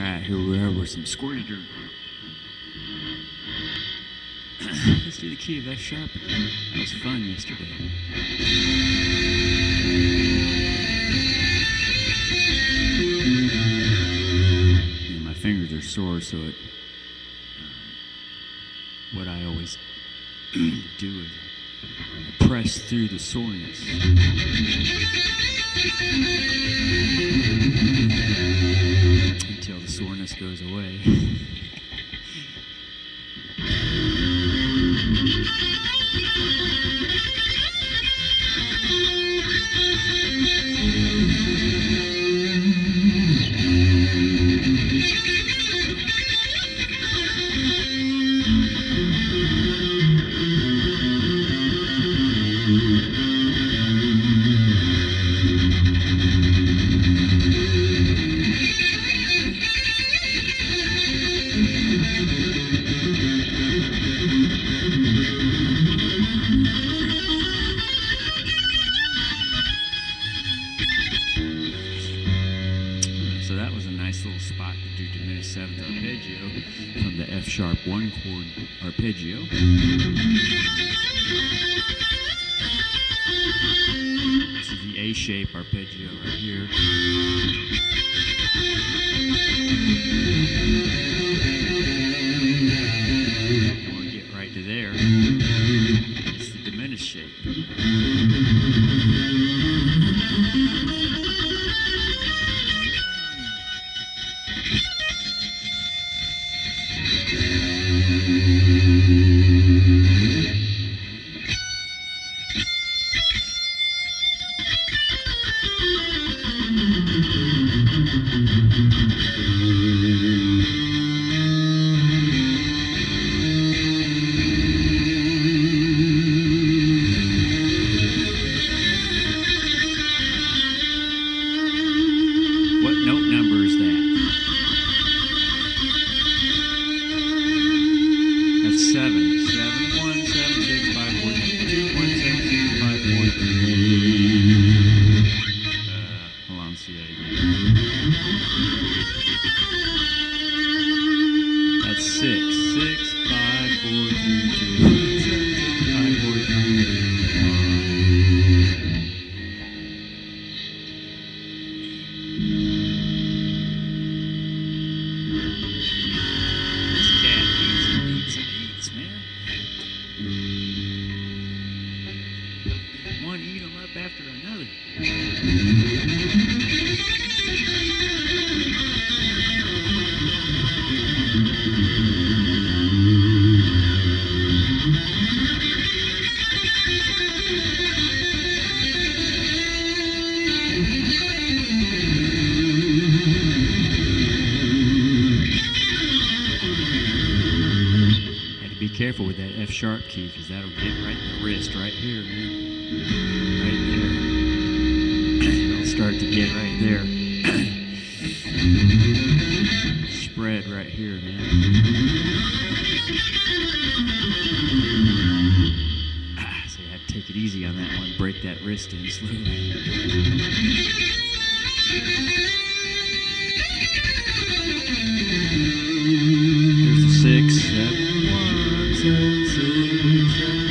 Alright, here we are with some squirty dirt. Let's do the key of F sharp. That was fun yesterday. And my fingers are sore, so what I always do is I press through the soreness. Until the soreness goes away. So that was a nice little spot to do diminished seventh arpeggio from the F sharp 1 chord arpeggio. This is the A shape arpeggio right here. You want to get right to there. It's the diminished shape. What note number is that? That's 7. 7, 1, 7, 6, 5, 4, 2, 1, 7, 6, 5, 4, 3. Hold on, let's see that again. That's 6. 6, 5, 4, 3, 2, 1, 7, 6, 5, 4, 3. One eat them up after another. Had to be careful with that F sharp key because that'll get right in the wrist right here, man. Right there. It'll start to get right there. Spread right here, man. So you have to take it easy on that one. Break that wrist in slowly. Here's the 6, 7, 1, 7, 6, 7.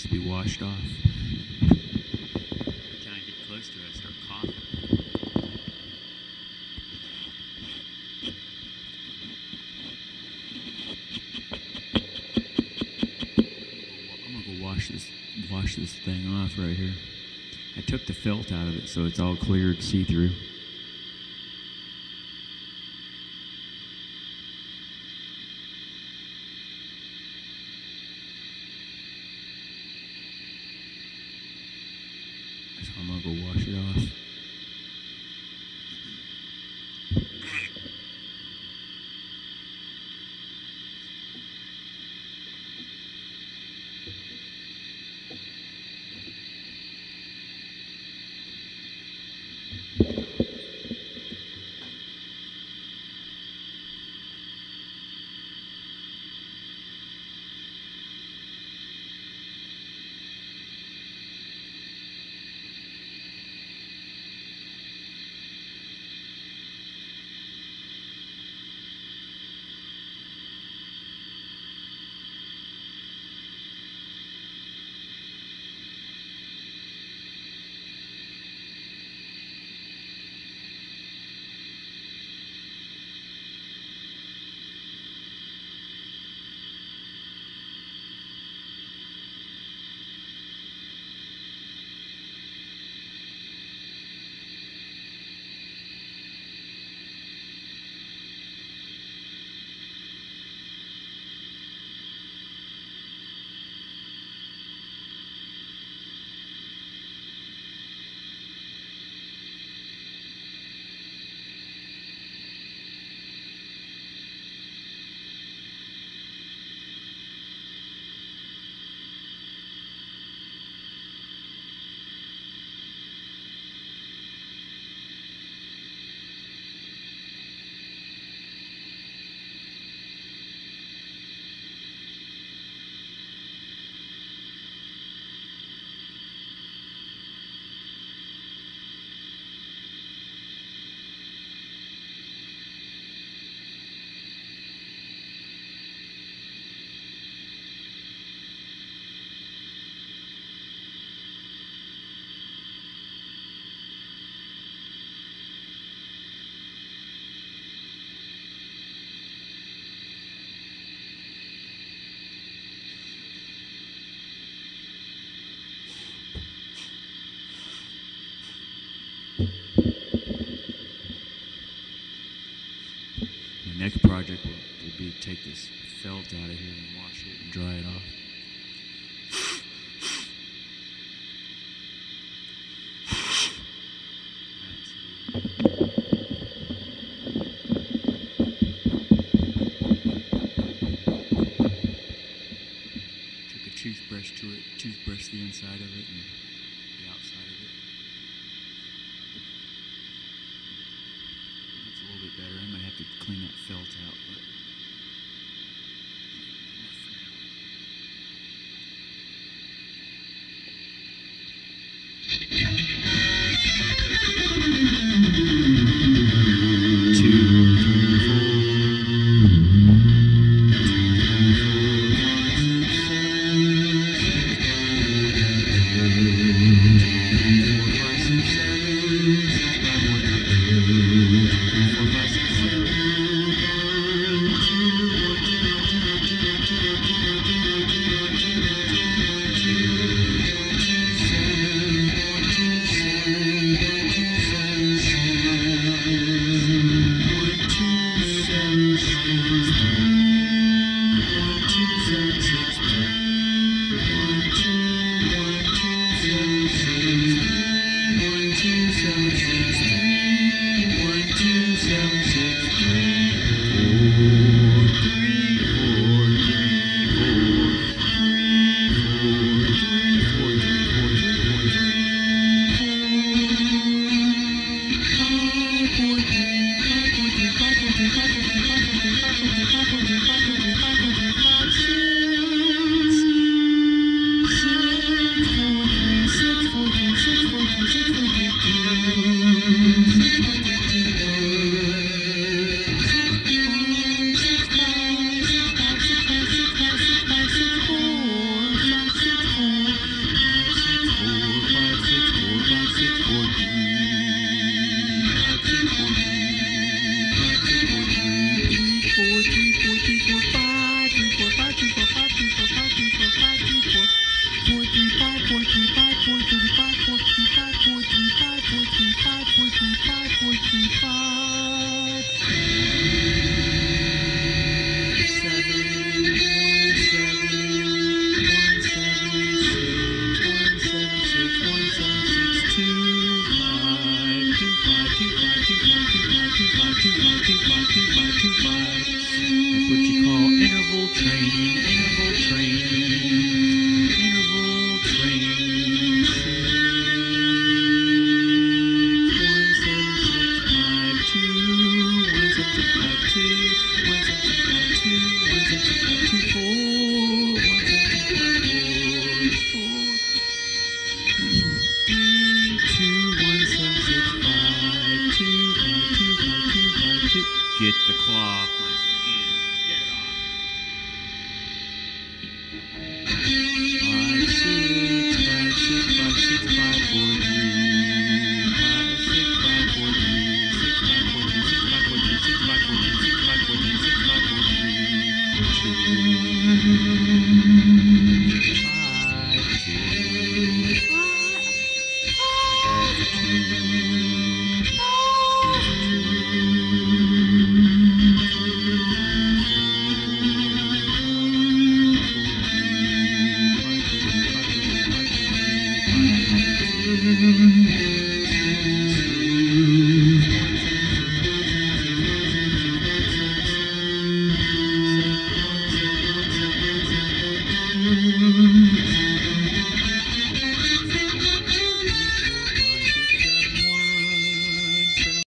needs to be washed off. Every time I get close to it, I start coughing. I'm gonna go wash this thing off right here. I took the felt out of it, so it's all cleared, see-through. So I'm gonna go wash it off. My next project will be to take this felt out of here and wash it and dry it off. Took a toothbrush to it, toothbrush the inside of it and the outside of it. That's a little bit better. I might have to clean that felt out, but 5252525. That's what you call interval training. Interval training. Interval training. 17652 17652 17652 4 175 2 17652 4 3 2 17652 5 2 5 2 5 2 5 2. Get the clock.